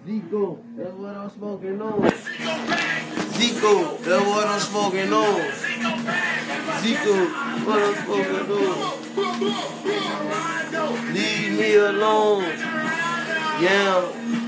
Zico, that's what I'm smoking on. Zico, that's what I'm smoking on. Zico, what I'm smoking on. Leave me alone. Yeah.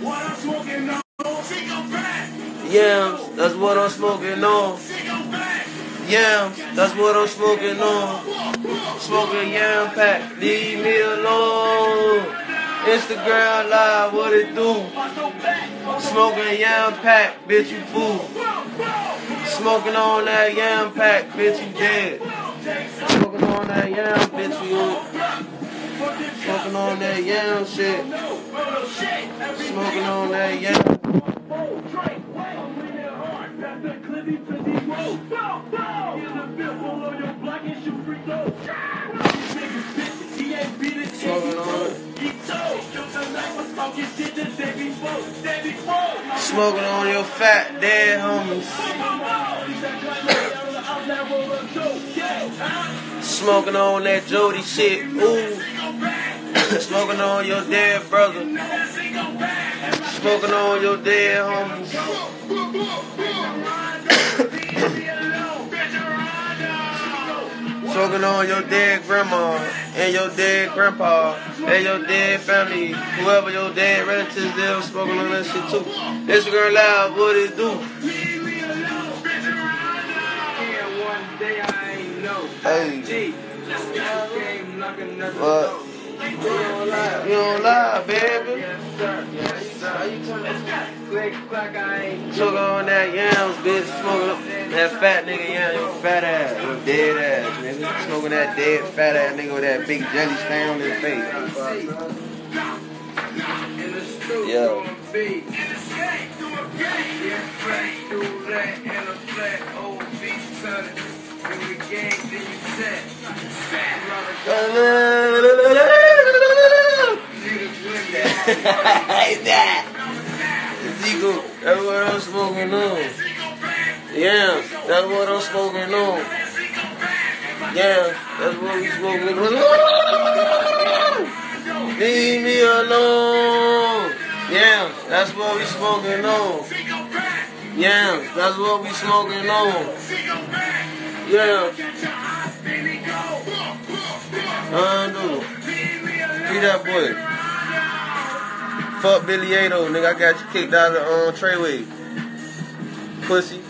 Yams, that's what I'm smoking on. Yams, that's what I'm smoking on. Smoking yam pack, leave me alone. Instagram live, what it do? Smoking yam pack, bitch you fool. Smoking on that yam pack, bitch you dead. Smoking on that yam, bitch you. Smoking on that yam shit. Smoking on that yam. Smoking on your fat dead homies. Smoking on that Jody shit. Ooh. Smoking on your dead brother. Smoking on your dead homies. Smoking on your dead grandma and your dead grandpa and your dead family, whoever your dead relatives, they're smoking on that shit too. Instagram live, what it do? Hey. What? You don't lie, baby. Smoking on that yams, bitch. Smoking that fat nigga yam, your fat ass, your dead ass, nigga. Smoking that dead fat ass nigga with that big jelly stain on his face. Yo. Like that. Zico, that's what I'm smoking on. Yeah, that's what I'm smoking on. Yeah, that's what we smoking on. Leave me alone. Yeah, that's what we smoking on. Yeah, that's what we smoking on. Yeah. Dude. Free that boy. Fuck Billy Ato, nigga. I got you kicked out of Treyway. Pussy.